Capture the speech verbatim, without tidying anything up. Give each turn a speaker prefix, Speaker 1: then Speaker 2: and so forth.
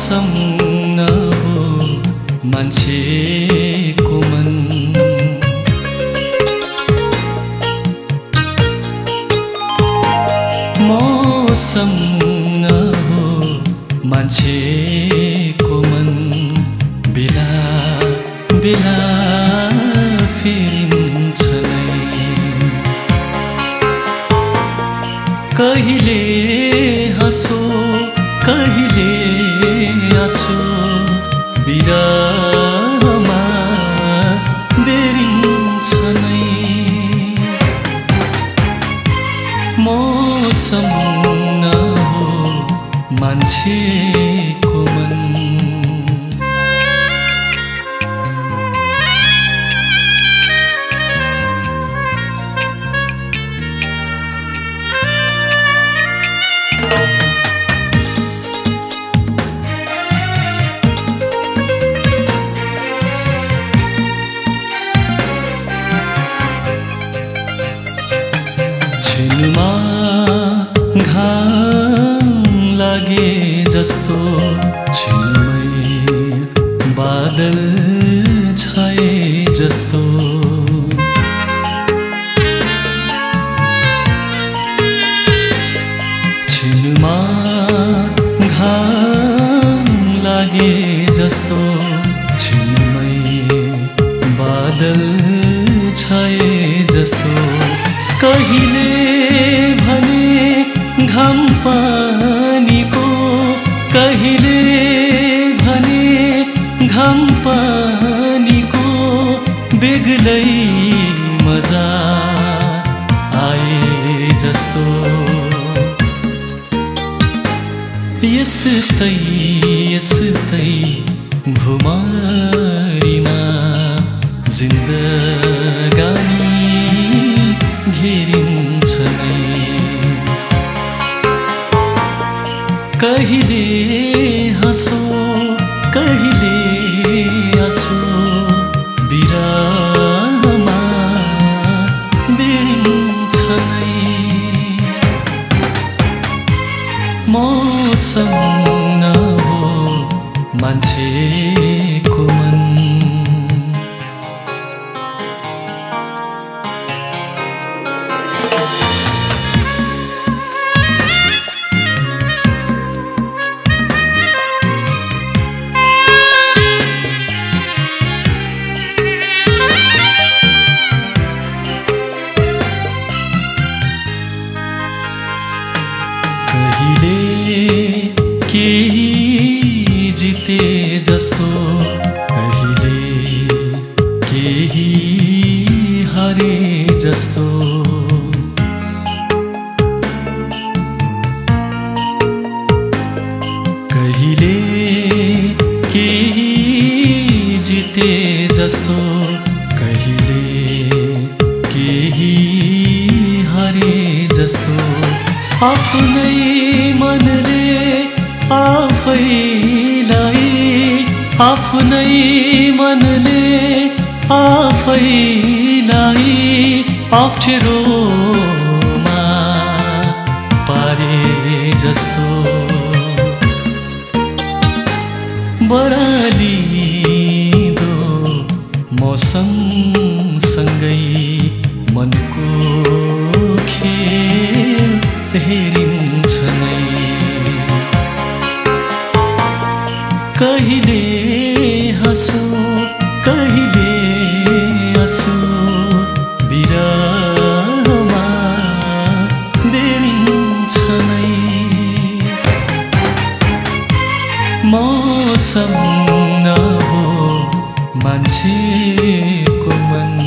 Speaker 1: मौसम न हो मान्छेको मन। मौसम न हो मान्छेको मन, बेला बेला फेरिन्छ नै। कहिले हाँसो कहिले आँसु, बिरहमा बेरिन्छ नै। मौसम न हो मान्छेको मन। छिनमा घाम लागे जस्तो, छिनमै बादल छाए जस्तो। छिनमा घाम लागे जस्तो, छिनमै बादल छाए जस्तो। कहिले भने घाम पानीको, कहिले भने घाम पानीको बेग्लै मजा आए जस्तो। यस्तै यस्तै भुमारीमा जिन्दगानी घेरिन्छ नै। कहिले हाँसो कहिले आँसु, बिरहमा बेरिन्छ नै। मौसम न हो मान्छेको मन। केही जिते जस्तो, कहिले केही हारे जस्तो। कहिले केही जिते जस्तो, कहिले केही हारे जस्तो। आफ्नै मनले आफैलाई, आफ्नै मनले आफैलाई अप्ठ्यारोमा पारे जस्तो। बरालिदो मौसम सँगै मनको खेल हेरिन्छ नै। कहिले हाँसो कहिले आँसु, बिरहमा बेरिन्छ नै। मौसम न हो मान्छेको मन।